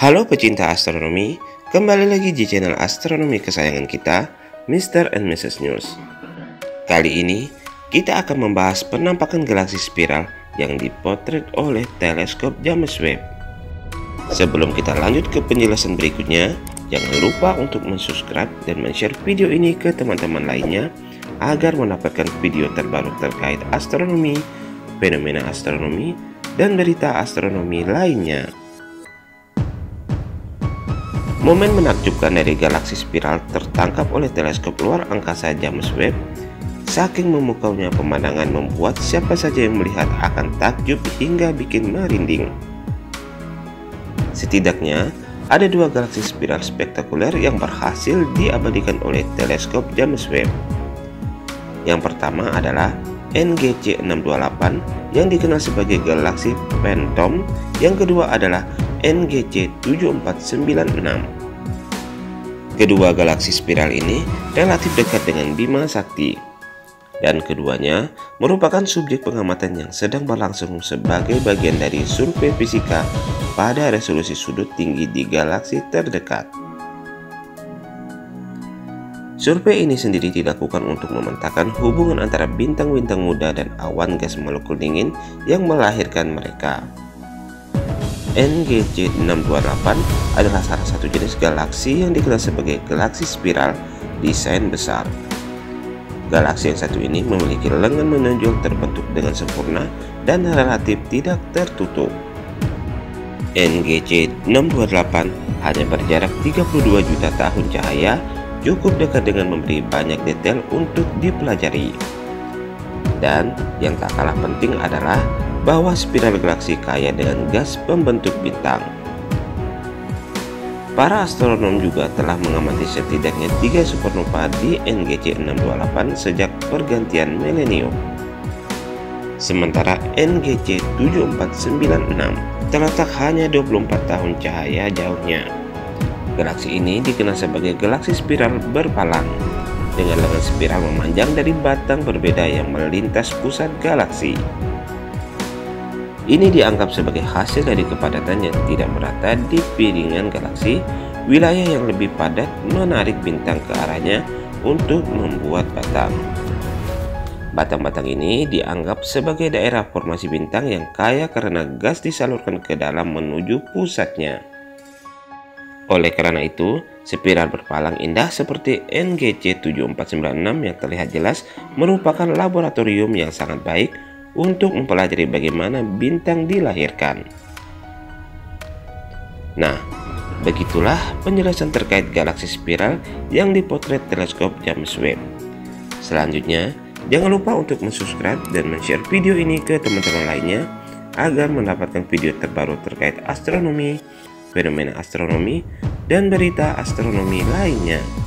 Halo pecinta astronomi, kembali lagi di channel astronomi kesayangan kita, Mr. and Mrs. News. Kali ini, kita akan membahas penampakan galaksi spiral yang dipotret oleh teleskop James Webb. Sebelum kita lanjut ke penjelasan berikutnya, jangan lupa untuk subscribe dan share video ini ke teman-teman lainnya agar mendapatkan video terbaru terkait astronomi, fenomena astronomi, dan berita astronomi lainnya. Momen menakjubkan dari galaksi spiral tertangkap oleh teleskop luar angkasa James Webb. Saking memukaunya pemandangan membuat siapa saja yang melihat akan takjub hingga bikin merinding. Setidaknya ada dua galaksi spiral spektakuler yang berhasil diabadikan oleh teleskop James Webb. Yang pertama adalah NGC 628 yang dikenal sebagai galaksi Phantom. Yang kedua adalah NGC 7496. Kedua galaksi spiral ini relatif dekat dengan Bima Sakti, dan keduanya merupakan subjek pengamatan yang sedang berlangsung sebagai bagian dari survei fisika pada resolusi sudut tinggi di galaksi terdekat. Survei ini sendiri dilakukan untuk memetakan hubungan antara bintang-bintang muda dan awan gas molekul dingin yang melahirkan mereka. NGC 628 adalah salah satu jenis galaksi yang dikenal sebagai galaksi spiral desain besar. Galaksi yang satu ini memiliki lengan menonjol terbentuk dengan sempurna dan relatif tidak tertutup. NGC 628 hanya berjarak 32 juta tahun cahaya, cukup dekat dengan memberi banyak detail untuk dipelajari. Dan yang tak kalah penting adalah bahwa spiral galaksi kaya dengan gas pembentuk bintang. Para astronom juga telah mengamati setidaknya 3 supernova di NGC 628 sejak pergantian milenium. Sementara NGC 7496 terletak hanya 24 tahun cahaya jauhnya. Galaksi ini dikenal sebagai galaksi spiral berpalang, dengan lengan spiral memanjang dari batang berbeda yang melintas pusat galaksi. Ini dianggap sebagai hasil dari kepadatan yang tidak merata di piringan galaksi. Wilayah yang lebih padat menarik bintang ke arahnya untuk membuat batang. Batang-batang ini dianggap sebagai daerah formasi bintang yang kaya karena gas disalurkan ke dalam menuju pusatnya. Oleh karena itu, spiral berpalang indah seperti NGC 7496 yang terlihat jelas merupakan laboratorium yang sangat baik untuk mempelajari bagaimana bintang dilahirkan. Nah, begitulah penjelasan terkait galaksi spiral yang dipotret teleskop James Webb. Selanjutnya, jangan lupa untuk subscribe dan share video ini ke teman-teman lainnya agar mendapatkan video terbaru terkait astronomi, fenomena astronomi, dan berita astronomi lainnya.